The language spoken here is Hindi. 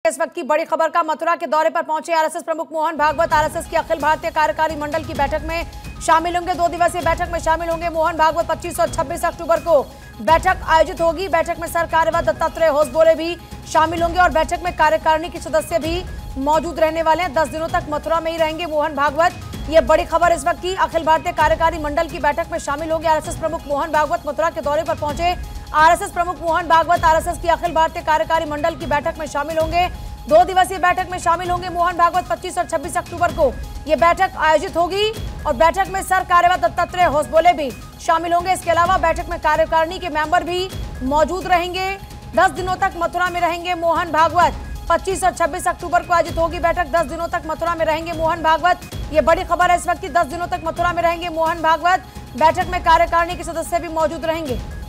इस वक्त की बड़ी खबर का मथुरा के दौरे पर पहुंचे आरएसएस प्रमुख मोहन भागवत। आरएसएस की अखिल भारतीय कार्यकारी मंडल की बैठक में शामिल होंगे। 2 दिवसीय बैठक में शामिल होंगे मोहन भागवत। 25 और 26 अक्टूबर को बैठक आयोजित होगी। बैठक में सर कार्यवाह दत्तात्रेय होसबोले भी शामिल होंगे और बैठक में कार्यकारिणी के सदस्य भी मौजूद रहने वाले हैं। 10 दिनों तक मथुरा में ही रहेंगे मोहन भागवत। ये बड़ी खबर इस वक्त की। अखिल भारतीय कार्यकारी मंडल की बैठक में शामिल होंगे आरएसएस प्रमुख मोहन भागवत। मथुरा के दौरे पर पहुंचे आरएसएस प्रमुख मोहन भागवत आरएसएस की अखिल भारतीय कार्यकारी मंडल की बैठक में शामिल होंगे। 2 दिवसीय बैठक में शामिल होंगे मोहन भागवत। 25 और 26 अक्टूबर को ये बैठक आयोजित होगी और बैठक में सर कार्यवाह दत्तात्रेय होसबोले भी शामिल होंगे। इसके अलावा बैठक में कार्यकारिणी के मेंबर भी मौजूद रहेंगे। 10 दिनों तक मथुरा में रहेंगे मोहन भागवत। 25 और 26 अक्टूबर को आयोजित होगी बैठक। 10 दिनों तक मथुरा में रहेंगे मोहन भागवत। ये बड़ी खबर है इस वक्त की। 10 दिनों तक मथुरा में रहेंगे मोहन भागवत। बैठक में कार्यकारिणी के सदस्य भी मौजूद रहेंगे।